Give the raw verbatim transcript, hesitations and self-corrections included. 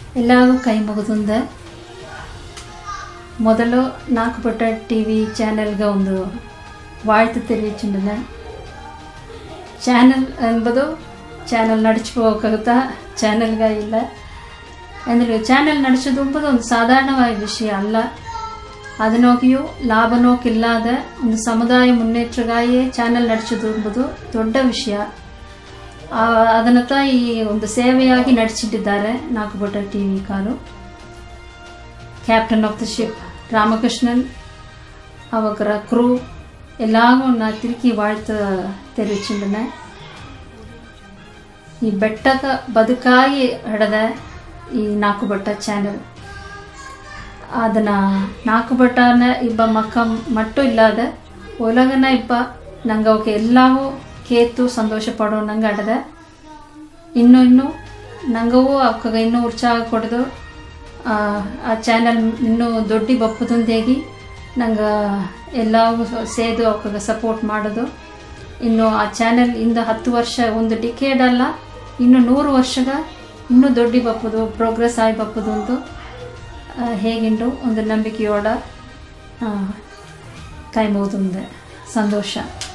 ಎಲ್ಲಾಗೂ ಕೈ ಮುಗಿದುಂದೆ ಮೊದಲು ನಾಲ್ಕು ಪುಟ್ಟ ಟಿ ವಿ ಚಾನೆಲ್ಗೆ ಒಂದು வாழ்த்து தெரிவிச்சுட்டேன். ಚಾನಲ್ ಎಂಬುದು ಚಾನಲ್ ನಡೆಸ್ಕೋಬೇಕಾಗುತ್ತಾ ಚಾನಲ್ಗ ಇಲ್ಲ ಅಂದರೆ ಚಾನಲ್ ನಡೆಸೋದು ಎಂಬುದು ಒಂದು ಸಾಧಾರಣವಾದ ವಿಷಯ ಅಲ್ಲ. ಅದನೋಗಿಯೂ ಲಾಭನೋಕಿಲ್ಲದ ಒಂದು ಸಮುದಾಯ ಮುನ್ನೇற்றಗಾಯೇ ಚಾನಲ್ ನಡೆಸೋದು ಎಂಬುದು ದೊಡ್ಡ ವಿಷಯ. ಅದನ್ನತ್ತ ಈ ಒಂದು ಸೇವೆಯಾಗಿ ನಡೆಸಿಟ್ಟಿದ್ದಾರೆ ನಾಲ್ಕು ಪುಟ್ಟ T V car. Captain of the ship Ramakrishnan ಅವರ ಕ್ರೂ ಎಲ್ಲಾಗೂ ನಾ ತಿರುಗಿ வாழ்த்து தெரிவிச்சுட்டேன். ಈ ಬೆಟ್ಟಕ ಬದುಕಾಗಿ ಹಡೆದ ಈ ನಾಲ್ಕು ಬಟ್ಟ ಚಾನಲ್ ಅದನ್ನು ನಾಲ್ಕು ಬಟ್ಟನ ಇಬ್ಬ ಮಕ್ಕ ಮಟ್ಟು ಇಲ್ಲದ ಒಲಗನ ಇಬ್ಬ ನಂಗೆ ಅವಕ್ಕೆ ಎಲ್ಲವೂ ಕೇತು ಸಂತೋಷ ಪಡೋ ನಂಗೆ ಅಡದ ಇನ್ನೂ ಇನ್ನೂ ನಂಗವೂ ಅವಕಾಗ ಇನ್ನೂ ಉತ್ಸಾಹ ಕೊಡೋದು ಆ ಚಾನಲ್ ಇನ್ನೂ ದೊಡ್ಡ ಬಪ್ಪುದಂದೇಗಿ ನಂಗೆ ಎಲ್ಲವೂ ಸೇದು ಅವಕಾಗ ಸಪೋರ್ಟ್ ಮಾಡೋದು. ಇನ್ನು ಆ ಚಾನೆಲ್ ಇಂದ ಹತ್ತು ವರ್ಷ ಒಂದು ಡಿಕೇಡ್ ಅಲ್ಲ ಇನ್ನು ನೂರು ವರ್ಷಗ ಇನ್ನೂ ದೊಡ್ಡ ಬಪ್ಪುದು ಪ್ರೋಗ್ರೆಸ್ ಆಗಿ ಬಪ್ಪುದು ಅಂತ ಹೇಗಿಂಡು ಒಂದು ನಂಬಿಕೆಯೋಡ ಕೈ ಮುಗಿದುಂದೆ ಸಂತೋಷ.